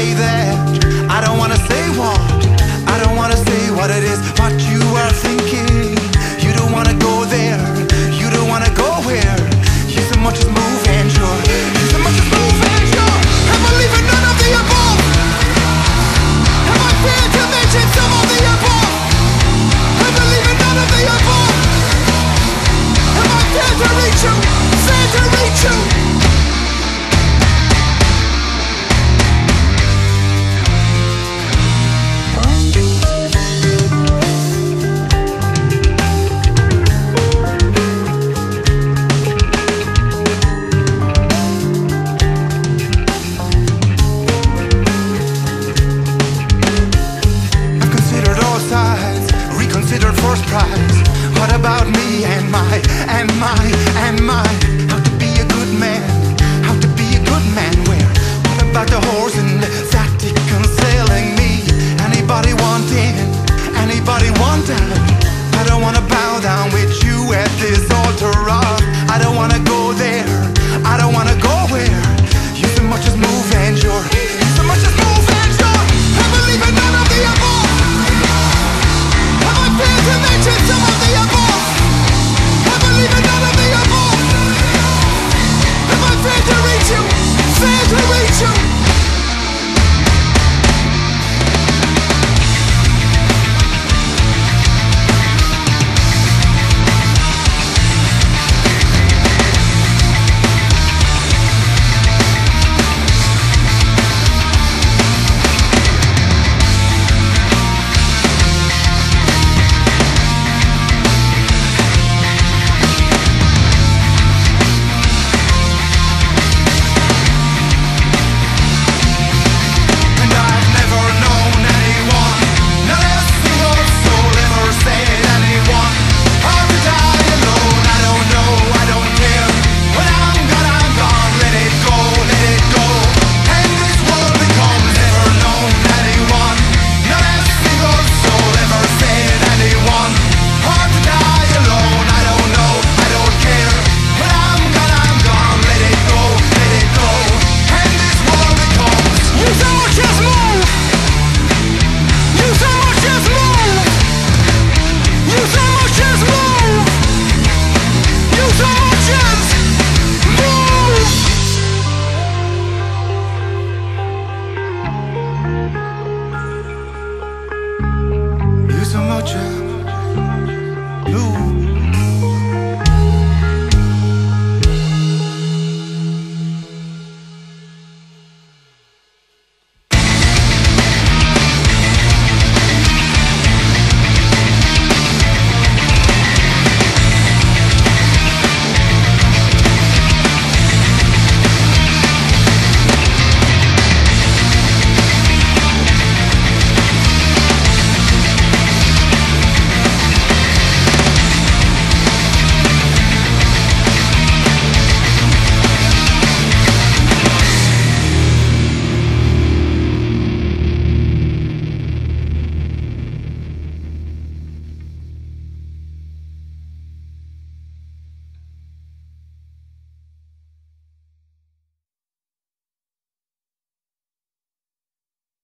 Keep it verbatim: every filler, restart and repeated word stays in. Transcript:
say that. I don't wanna say what. I don't wanna say what it is, what you are thinking. You don't wanna go there. You don't wanna go where. You so much as move and you're. You so much as move and you're. I believe in none of the above. Have I failed to mention some of the above? I believe in none of the above. Have I failed to reach you? Failed to reach you? Reconsidered first prize. What about me and my, and my, and my? How to be a good man? How to be a good man? Where? What about the horse and the Vatican selling me? Anybody want in? Anybody want out? I don't wanna bow down with you at this altar of. I don't wanna go there. I don't wanna go where. You so much as move and you're. You so much as move and you're. I believe in none of the above. Failed to mention some of the above. I believe in none of the above. If I failed to reach you, failed to reach you. So much